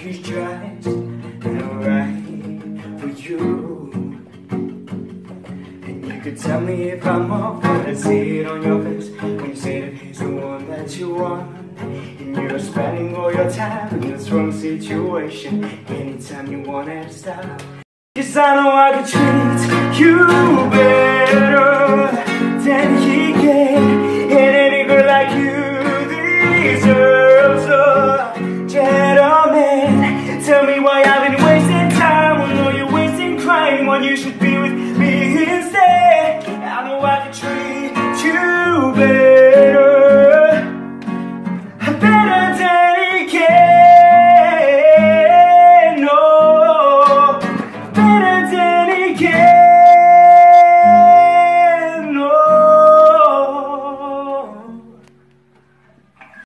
he's dressed alright for you. And you could tell me if I'm off, but I see it on your face when you say that he's the one that you want. And you're spending all your time in this wrong situation anytime you want it to stop. 'Cause I know I could treat you better than